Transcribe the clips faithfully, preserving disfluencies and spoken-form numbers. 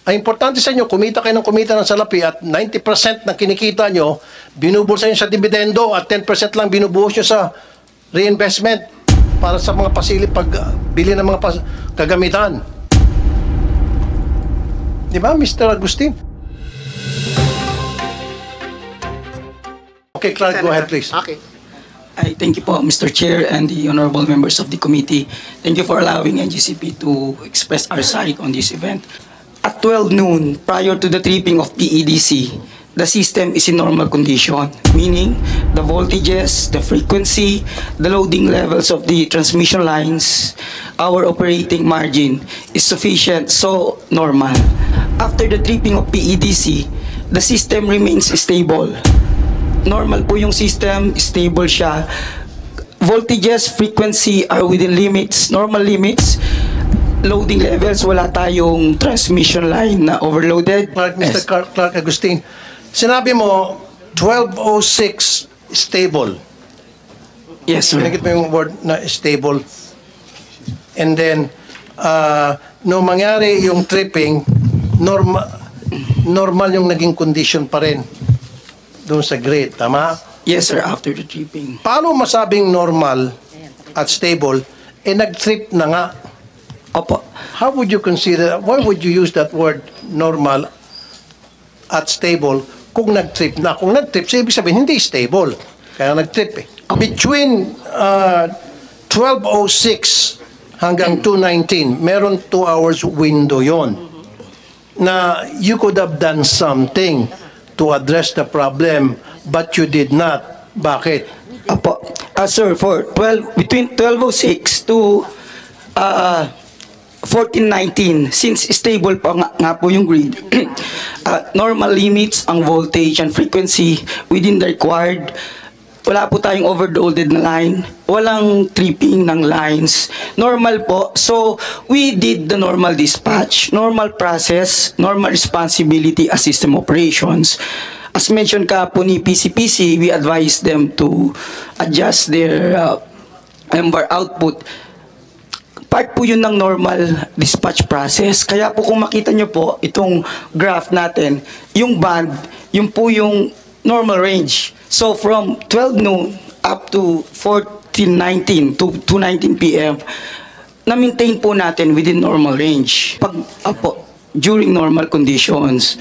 Ang importante sa inyo, kumita kayo ng kumita ng salapi at ninety percent ng kinikita nyo, binubulsa nyo sa dividendo at ten percent lang binubuhos nyo sa reinvestment para sa mga pasilip pagbili ng mga pas- kagamitan. Di ba, Mister Agustin? Okay, Clark, go ahead, please. Okay. I thank you po, Mister Chair and the honorable members of the committee. Thank you for allowing N G C P to express our side on this event. At twelve noon, prior to the tripping of P E D C, the system is in normal condition, meaning the voltages, the frequency, the loading levels of the transmission lines, our operating margin is sufficient, so normal. After the tripping of P E D C, the system remains stable. Normal po yung system, stable siya. Voltages, frequency are within limits, normal limits. Loading levels, wala tayong transmission line na overloaded. Clark, Mister Yes. Clark, Clark Agustin, sinabi mo, twelve oh six stable. Yes, sir. Pinagit mo yung word na stable. And then, uh, nung mangyari yung tripping, normal, normal yung naging condition pa rin doon sa grid. Tama? Yes, sir, after the tripping. Paano masabing normal at stable, eh nag-trip na nga? Opo. How would you consider, why would you use that word normal at stable kung nag-trip na? Kung nag-trip, so ibig sabihin, hindi stable. Kaya nag-trip eh. Between uh, twelve oh six hanggang two nineteen, meron two hours window yon na you could have done something to address the problem, but you did not. Bakit? Opo. Uh, sir, for twelve, between twelve oh six to uh, fourteen nineteen, since stable pa nga, nga po yung grid, uh, normal limits ang voltage and frequency within the required. Wala po tayong overloaded na line. Walang tripping ng lines. Normal po. So, we did the normal dispatch, normal process, normal responsibility as system operations. As mentioned ka po ni P C P C, we advised them to adjust their uh, M V A R output. Part po yun ng normal dispatch process. Kaya po kung makita nyo po, itong graph natin, yung band, yung po yung normal range. So from twelve noon up to fourteen nineteen to two nineteen P M, na-maintain po natin within normal range. Pag, apo, during normal conditions.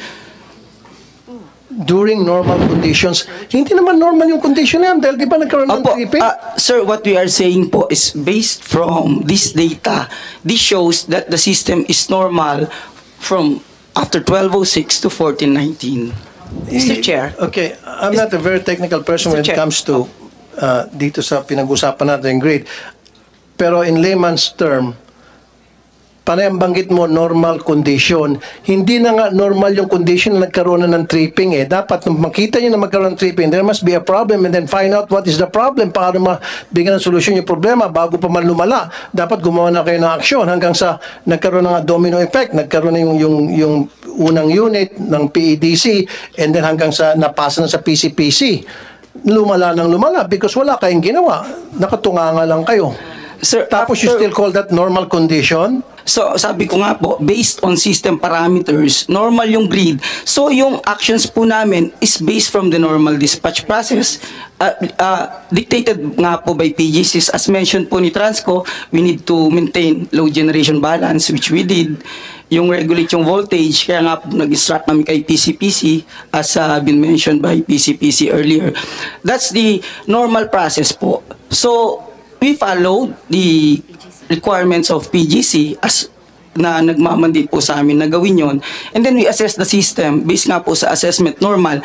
During normal conditions, hindi naman normal yung condition na yan dahil di ba nagkaroon ng Opo, tripping? uh, sir, what we are saying po is based from this data. This shows that the system is normal from after twelve oh six to fourteen nineteen. Mister Chair. Okay, I'm not a very technical person when it Mister Chair. comes to uh, dito sa pinag-usapan natin grade. Pero in layman's term, panay ang banggit mo, normal condition. Hindi na nga normal yung condition na nagkaroon na ng tripping eh. Dapat nung makita nyo na magkaroon ng tripping, there must be a problem and then find out what is the problem para mabigyan ng solusyon yung problema bago pa man lumala. Dapat gumawa na kayo ng aksyon hanggang sa nagkaroon ng domino effect, nagkaroon na yung, yung, yung unang unit ng P E D C and then hanggang sa napasa na sa P C P C. Lumala ng lumala because wala kayong ginawa. Nakatunganga lang kayo. Sir, Tapos you after- still call that normal condition? So, sabi ko nga po, based on system parameters, normal yung grid. So, yung actions po namin is based from the normal dispatch process. Uh, uh, dictated nga po by P G Cs. As mentioned po ni Transco, we need to maintain load generation balance, which we did. Yung regulate yung voltage, kaya nga po nag-instruct kami kay P C P C, as uh, been mentioned by P C P C earlier. That's the normal process po. So, we follow the requirements of P G C as na nagmamandate po sa amin na gawin yon. And then we assess the system based nga po sa assessment normal.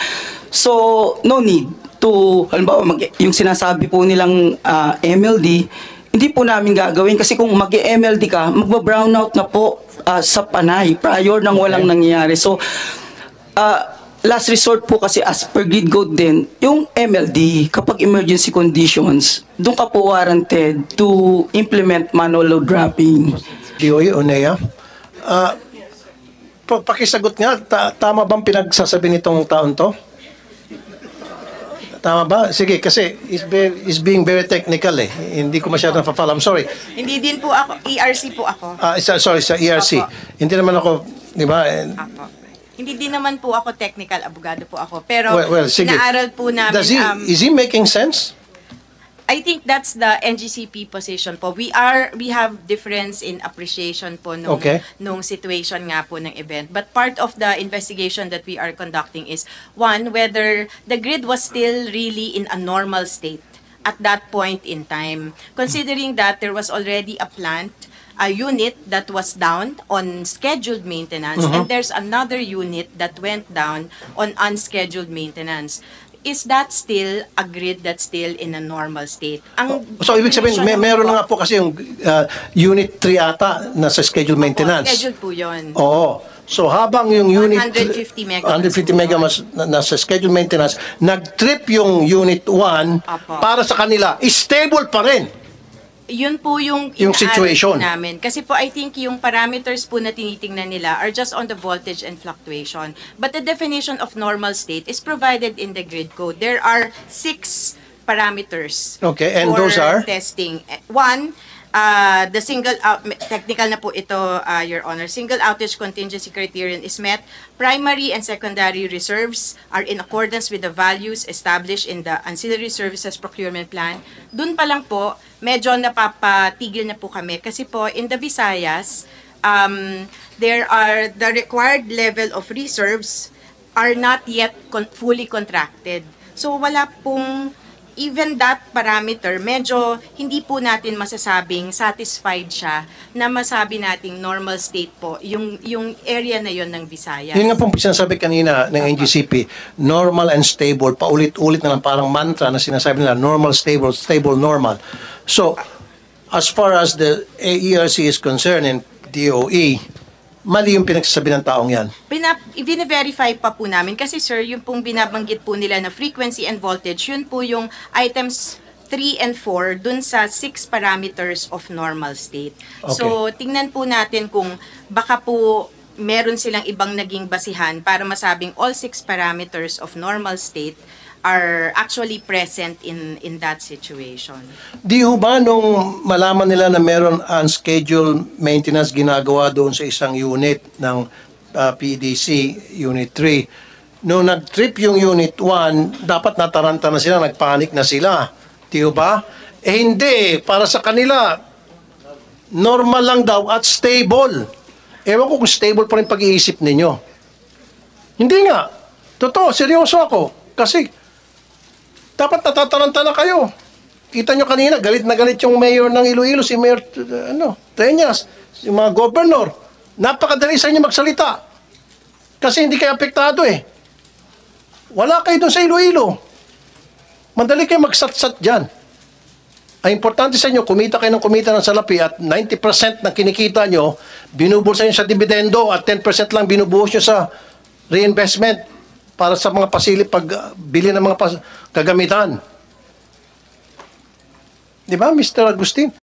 So, no need to, halimbawa, mag, yung sinasabi po nilang uh, M L D, hindi po namin gagawin kasi kung mag-M L D ka, magba-brownout na po uh, sa panay prior nang walang nangyayari. So, uh, last resort po kasi as per grid code din, yung M L D, kapag emergency conditions, doon ka po warranted to implement manual load dropping. D O E o N E A. Uh, pakisagot nga, ta- tama bang pinagsasabi nitong taon to? Tama ba? Sige, kasi is, be- is being very technical eh. Hindi ko masyadong napafollow. I'm sorry. Hindi din po ako, E R C po ako. Ah, isa, sorry, sa E R C. Opo. Hindi naman ako Di ba? And- Apo. Hindi din naman po ako technical, abogado po ako. Pero well, well, sige. inaaral po namin. Does he, um, is he making sense? I think that's the N G C P position po. We are we have difference in appreciation po nung Okay. nung situation nga po ng event. But part of the investigation that we are conducting is one, whether the grid was still really in a normal state at that point in time. Considering that there was already a plant, a unit that was down on scheduled maintenance, and there's another unit that went down on unscheduled maintenance. Is that still a grid that's still in a normal state? Ang So, ibig sabihin, may, meron na nga po kasi yung uh, Unit three ata na sa scheduled maintenance. Scheduled po yun. Oo. So, habang yung Unit... one hundred fifty megawatts one hundred fifty po megawatts na, nasa scheduled maintenance, nag-trip yung Unit one Apo. para sa kanila. Stable pa rin. Yun po yung, Yung inaaral situation. po namin. Kasi po, I think yung parameters po na tinitingnan nila are just on the voltage and fluctuation. But the definition of normal state is provided in the grid code. There are six parameters Okay, and for those are? testing. One, uh, the single out, technical na po ito, uh, Your Honor. Single outage contingency criterion is met. Primary and secondary reserves are in accordance with the values established in the Ancillary Services Procurement Plan. Dun pa lang po, medyo napapatigil na po kami. Kasi po, in the Visayas, um, there are the required level of reserves are not yet con- fully contracted. So, wala pong even that parameter, medyo hindi po natin masasabing satisfied siya na masabi nating normal state po yung yung area na yon ng Visayas. Yun nga pong sinasabi kanina ng N G C P, normal and stable, paulit-ulit na lang parang mantra na sinasabi nila, normal, stable, stable, normal. So, as far as the E R C is concerned and D O E, mali yung pinagsasabi ng taong yan. Pinap, i-verify pa po namin kasi sir, yung pong binabanggit po nila na frequency and voltage, yun po yung items three and four dun sa six parameters of normal state. Okay. So, tingnan po natin kung baka po meron silang ibang naging basihan para masabing all six parameters of normal state are actually present in in that situation. Di ho ba nung malaman nila na meron unscheduled maintenance ginagawa doon sa isang unit ng uh, P D C, Unit three, nung nag-trip yung Unit one, dapat nataranta na sila, nagpanik na sila. Di ho ba? Eh hindi, para sa kanila, normal lang daw at stable. Ewan ko kung stable pa rin pag-iisip ninyo. Hindi nga. Totoo, seryoso ako. Kasi, dapat natataranta na kayo. Kita nyo kanina, galit na galit yung mayor ng Iloilo, si Mayor uh, ano, Treñas, yung mga governor. Napakadali sa inyo magsalita. Kasi hindi kayo apektado eh. Wala kayo doon sa Iloilo. Madali kayo magsatsat dyan. Ang importante sa inyo, kumita kayo ng kumita ng salapi at ninety percent ng kinikita nyo, binubulsa nyo sa dividendo at ten percent lang binubuhos nyo sa reinvestment para sa mga pasilip pagbili ng mga pas- kagamitan. Di ba, Mister Agustin?